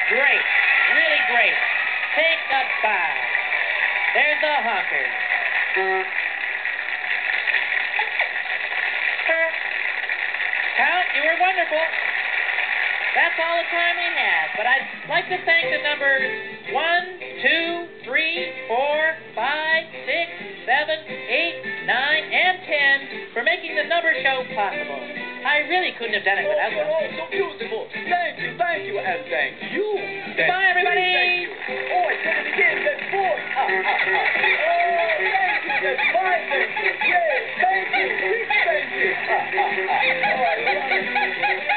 Great. Really great. Take a bow. There's the honker. Count, you were wonderful. That's all the time we have. But I'd like to thank the numbers 1, 2, 3, 4, 5, 6, 7, 8, 9, and 10 for making the number show possible. I really couldn't have done it without them. Oh, so beautiful. Thank you, and thank you. Goodbye, everybody. Thank you. Oh, I said it again. That's 4. Oh, thank you. That's 5. Thank you. Yes, thank you. 6, thank you. All right.